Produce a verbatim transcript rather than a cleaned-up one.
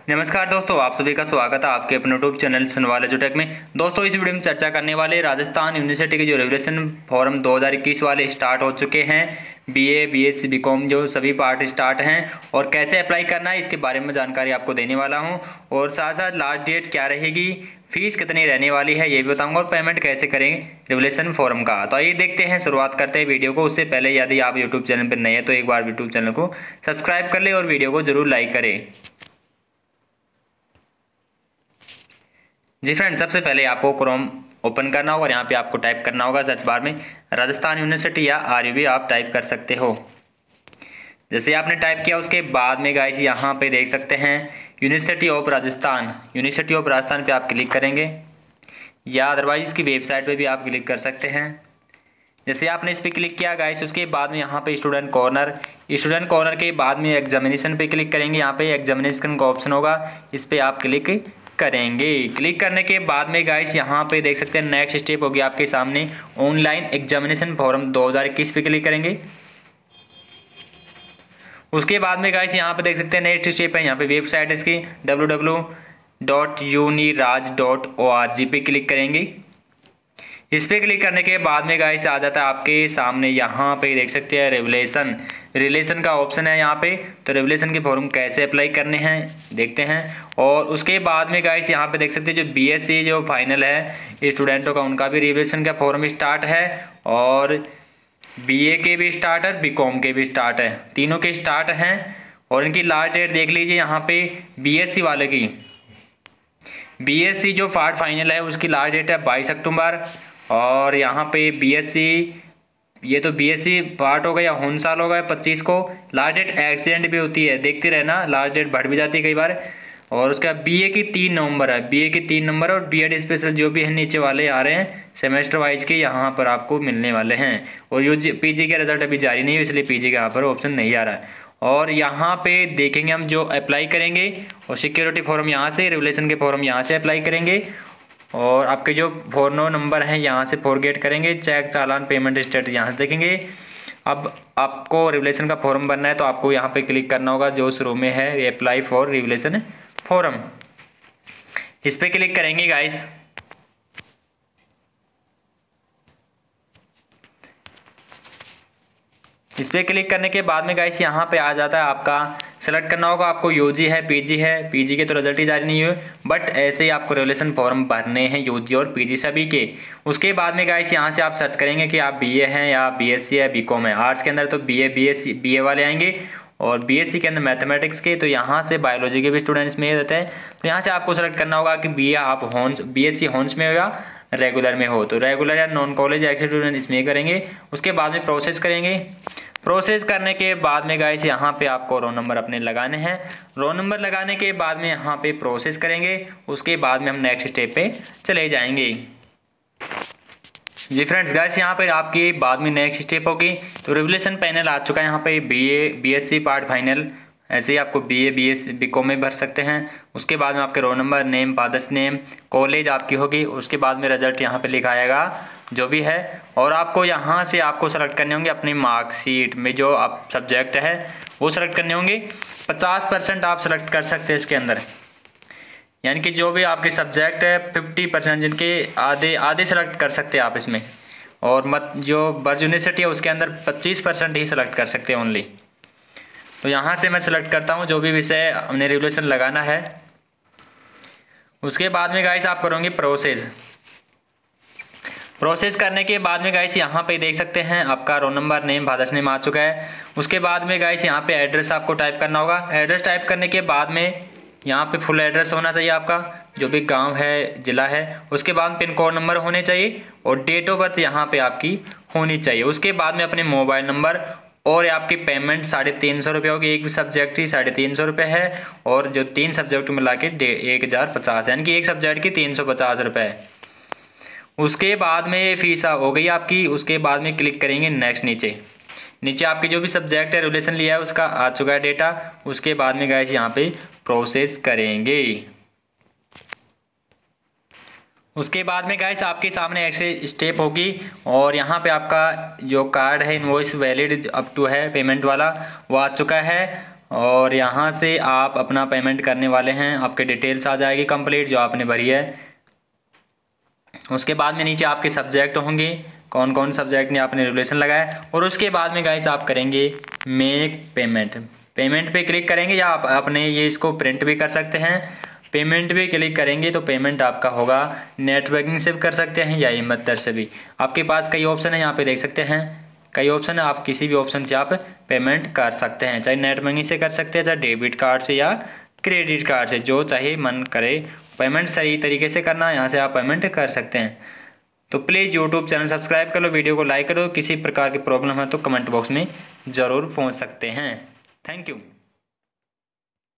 नमस्कार दोस्तों, आप सभी का स्वागत है आपके अपने यूट्यूब चैनल सनवाल एजुटेक में। दोस्तों, इस वीडियो में चर्चा करने वाले राजस्थान यूनिवर्सिटी के जो रेगुलेशन फॉर्म दो हज़ार इक्कीस वाले स्टार्ट हो चुके हैं। बीए, बीएससी, बीकॉम जो सभी पार्ट स्टार्ट हैं और कैसे अप्लाई करना है इसके बारे में जानकारी आपको देने वाला हूं। और साथ साथ लास्ट डेट क्या रहेगी, फीस कितनी रहने वाली है ये भी बताऊंगा और पेमेंट कैसे करेंगे रेगुलेशन फॉर्म का। तो आइए देखते हैं, शुरुआत करते हैं वीडियो को। उससे पहले यदि आप यूट्यूब चैनल पर नए हैं तो एक बार यूट्यूब चैनल को सब्सक्राइब कर ले और वीडियो को जरूर लाइक करें। जी फ्रेंड, सबसे पहले आपको क्रोम ओपन करना होगा और यहाँ पे आपको टाइप करना होगा सर्च बार में राजस्थान यूनिवर्सिटी या आरयूबी आप टाइप कर सकते हो। जैसे आपने टाइप किया उसके बाद में गाइस यहाँ पे देख सकते हैं university of Rajasthan, university of Rajasthan पे आप क्लिक करेंगे या अदरवाइज इसकी वेबसाइट पे भी आप क्लिक कर सकते हैं। जैसे आपने इस पर क्लिक किया गाइस, उसके बाद में यहाँ पे स्टूडेंट कॉर्नर, स्टूडेंट कॉर्नर के बाद में एग्जामिनेशन पे क्लिक करेंगे। यहाँ पे एग्जामिनेशन का ऑप्शन होगा, इस पर आप क्लिक करेंगे। क्लिक करने के बाद में गाइस यहाँ पे देख सकते हैं नेक्स्ट स्टेप होगी आपके सामने ऑनलाइन एग्जामिनेशन फॉर्म दो हज़ार इक्कीस पे क्लिक करेंगे। उसके बाद में गाइस यहाँ पे देख सकते हैं नेक्स्ट स्टेप है, यहाँ पे वेबसाइट इसकी W W W dot Uniraj dot O R G पे क्लिक करेंगे। इस पे क्लिक करने के बाद में गाइस आ जाता है आपके सामने यहाँ पे देख सकते हैं रेगुलेशन, रिलेशन का ऑप्शन है यहाँ पे। तो रेगुलेशन के फॉर्म कैसे अप्लाई करने हैं देखते हैं। और उसके बाद में गाइस यहाँ पे देख सकते हैं जो बीएससी जो फाइनल है स्टूडेंटों का, उनका भी रेगुलेशन का फॉर्म स्टार्ट है और बीए के भी स्टार्ट है, बीकॉम के भी स्टार्ट है, तीनों के स्टार्ट हैं। और इनकी लास्ट डेट देख लीजिए यहाँ पे बीएससी वाले की, बीएससी जो पार्ट फाइनल है उसकी लास्ट डेट है बाईस अक्टूबर। और यहाँ पे बीएससी, ये तो बीएससी पार्ट हो गया, होन साल हो गया पच्चीस को। लास्ट डेट एक्सीडेंट भी होती है, देखते रहना, लास्ट डेट बढ़ भी जाती है कई बार। और उसका बीए की तीन नवंबर है, बीए की तीन नंबर और बीएड स्पेशल जो भी है नीचे वाले आ रहे हैं सेमेस्टर वाइज के यहाँ पर आपको मिलने वाले हैं। और यूजी पीजी के रिजल्ट अभी जारी नहीं है इसलिए पीजी का यहाँ पर ऑप्शन नहीं आ रहा है। और यहाँ पे देखेंगे हम जो अप्लाई करेंगे और सिक्योरिटी फॉर्म यहाँ से, रेगुलेशन के फॉर्म यहाँ से अप्लाई करेंगे। और आपके जो फोर नो नंबर हैं यहाँ से फॉरगेट करेंगे, चेक चालान पेमेंट स्टेटस यहाँ से देखेंगे। अब आपको रेगुलेशन का फॉर्म बनना है तो आपको यहाँ पे क्लिक करना होगा जो शुरू में है अप्लाई फॉर रेगुलेशन फॉर्म, इस पे क्लिक करेंगे गाइस। इस पर क्लिक करने के बाद में गाइस यहाँ पे आ जाता है आपका सेलेक्ट करना होगा आपको यूजी है पीजी है। पीजी के तो रिजल्ट ही जारी नहीं हुए, बट ऐसे ही आपको रेगुलेशन फॉर्म भरने हैं यूजी और पीजी सभी के। उसके बाद में गाइस यहाँ से आप सर्च करेंगे कि आप बीए हैं या बीएससी है, बीकॉम है। आर्ट्स के अंदर तो बीए बीएससी बीए वाले आएंगे और बीएससी के अंदर मैथमेटिक्स के, तो यहाँ से बायोलॉजी के भी स्टूडेंट्स में रहते हैं। तो यहाँ से आपको सेलेक्ट करना होगा कि बीए आप हॉन्स बीएससी हॉन्स में हो या रेगुलर में हो। तो रेगुलर या नॉन कॉलेज एक्स स्टूडेंट इसमें करेंगे। उसके बाद में प्रोसेस करेंगे। प्रोसेस करने के बाद में गाइस यहाँ पे आपको रोल नंबर अपने लगाने हैं। रोल नंबर लगाने के बाद में यहाँ पे प्रोसेस करेंगे। उसके बाद में हम नेक्स्ट स्टेप पे चले जाएंगे। जी फ्रेंड्स, गाइस यहाँ पे आपकी बाद में नेक्स्ट स्टेप होगी। तो रेगुलेशन पैनल आ चुका है यहाँ पे, बीए बीएससी पार्ट फाइनल, ऐसे ही आपको बीए बीएस बीकॉम में भर सकते हैं। उसके बाद में आपके roll number, name, father's name, college आपकी होगी। उसके बाद में रिजल्ट यहाँ पे लिखा आएगा जो भी है। और आपको यहाँ से आपको सेलेक्ट करने होंगे अपनी मार्कशीट में जो आप सब्जेक्ट है वो सेलेक्ट करने होंगे। पचास परसेंट आप सेलेक्ट कर सकते हैं इसके अंदर, यानी कि जो भी आपके सब्जेक्ट है फिफ्टी परसेंट जिनके आधे आधे सेलेक्ट कर सकते हैं आप इसमें। और मत जो बर्ज यूनिवर्सिटी है उसके अंदर पच्चीस परसेंट ही सेलेक्ट कर सकते हैं ओनली। तो यहाँ से मैं सेलेक्ट करता हूँ जो भी विषय हमने रेगुलेशन लगाना है। उसके बाद में गाइस आप करोगे प्रोसेस। प्रोसेस करने के बाद में गाइस यहाँ पे देख सकते हैं आपका roll number, name, father's name आ चुका है। उसके बाद में गाइस यहाँ पे एड्रेस आपको टाइप करना होगा। एड्रेस टाइप करने के बाद में यहाँ पे फुल एड्रेस होना चाहिए आपका, जो भी गांव है, जिला है। उसके बाद पिन कोड नंबर होने चाहिए और डेट ऑफ बर्थ यहाँ पे आपकी होनी चाहिए। उसके बाद में अपने मोबाइल नंबर और आपकी पेमेंट साढ़े तीन सौ रुपये होगी। एक सब्जेक्ट की साढ़े तीन सौ रुपये है और जो तीन सब्जेक्ट मिला के एक हज़ार पचास, यानी कि एक सब्जेक्ट की तीन सौ पचास रुपये है। उसके बाद में फीस हो गई आपकी। उसके बाद में क्लिक करेंगे नेक्स्ट, नीचे नीचे आपकी जो भी सब्जेक्ट है रेगुलेशन लिया है उसका आ चुका है डेटा। उसके बाद में गाइस यहाँ पे प्रोसेस करेंगे। उसके बाद में गाइस आपके सामने ऐसे स्टेप होगी और यहाँ पे आपका जो कार्ड है इनवॉइस वैलिड अप टू है पेमेंट वाला वो आ चुका है। और यहाँ से आप अपना पेमेंट करने वाले हैं, आपके डिटेल्स आ जाएगी कंप्लीट जो आपने भरी है। उसके बाद में नीचे आपके सब्जेक्ट होंगे, कौन कौन सब्जेक्ट में आपने रेगुलेशन लगाया, और उसके बाद में गाइस आप करेंगे मेक पेमेंट। पेमेंट पे क्लिक करेंगे या आप अपने ये इसको प्रिंट भी कर सकते हैं। पेमेंट पे क्लिक करेंगे तो पेमेंट आपका होगा नेट बैंकिंग से भी कर सकते हैं या ई मेथड से भी। आपके पास कई ऑप्शन है, यहाँ पे देख सकते हैं कई ऑप्शन है, आप किसी भी ऑप्शन से आप पेमेंट कर सकते हैं, चाहे नेट बैंकिंग से कर सकते हैं, चाहे डेबिट कार्ड से या क्रेडिट कार्ड से, जो चाहे मन करे। पेमेंट सही तरीके से करना, यहाँ से आप पेमेंट कर सकते हैं। तो प्लीज़ यूट्यूब चैनल सब्सक्राइब कर लो, वीडियो को लाइक करो। किसी प्रकार की प्रॉब्लम है तो कमेंट बॉक्स में ज़रूर पूछ सकते हैं। Thank you.